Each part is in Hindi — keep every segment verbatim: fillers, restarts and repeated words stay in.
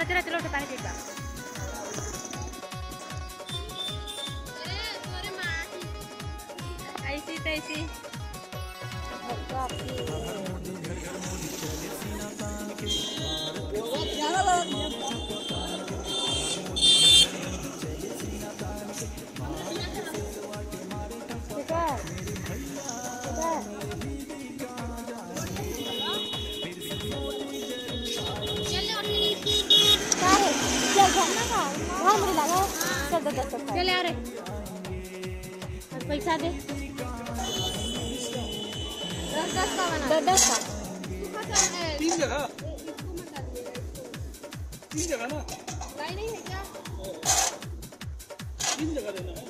चलो चलो उठो पानी पीता। ऐसी तैसी चल यार पैसा दे दस दस का बना दस दस का तीन जगह तीन जगह ना लाई नहीं है क्या तीन जगह देना है।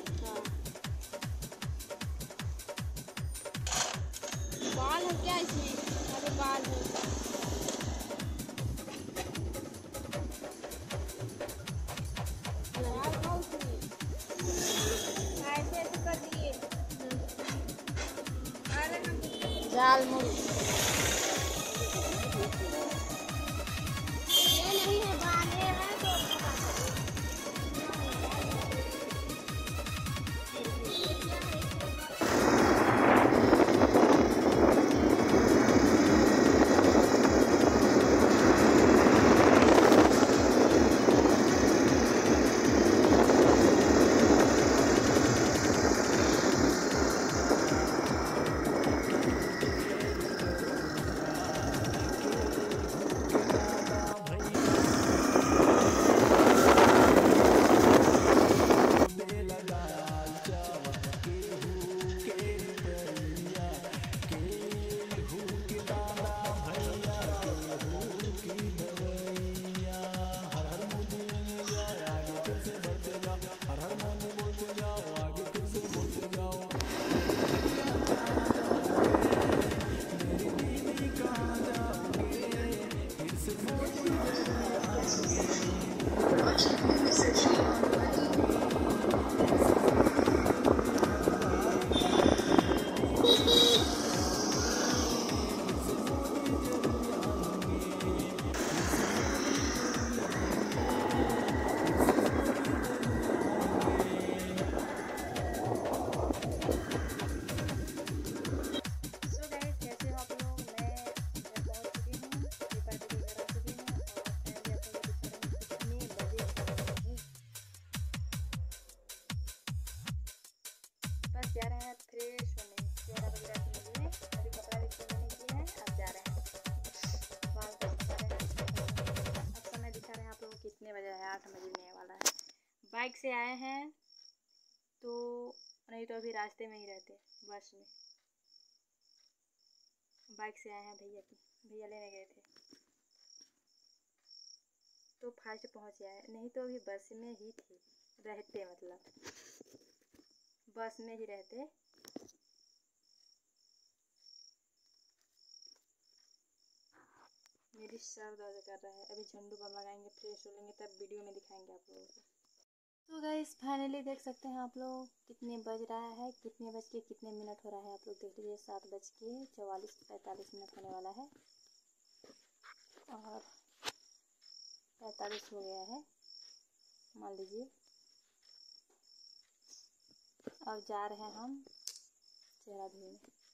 बाल है क्या इसमें अरे बाल है जाल मुर्ग ये नहीं है बाले हैं तो जा रहे हैं फ्रेश होने चेहरा वगैरह के लिए अभी कपड़ा भी चेंज नहीं किए हैं अब जा रहे हैं बाल का दिखा रहे हैं अब समय दिखा रहे हैं आप लोगों को कितने बजे है आठ बजने वाला है बाइक से आए हैं तो नहीं तो अभी रास्ते में ही रहते बस में बाइक से आए हैं भैया की भैया लेने गए थे तो फास्ट पहुंच गए नहीं तो अभी बस में ही थे रहते मतलब बस में ही रहते मेरी सर दर्द कर रहा है अभी झंडू बम लगाएंगे फ्रेश हो लेंगे तब वीडियो में दिखाएंगे आप लोगों को। तो गाइस फाइनली देख सकते हैं आप लोग कितने बज रहा है कितने बज के कितने मिनट हो रहा है आप लोग देख लीजिए सात बज के चौवालीस पैंतालीस मिनट होने वाला है और पैंतालीस हो गया है मान लीजिए। अब जा रहे हैं हम चेहरा धोने।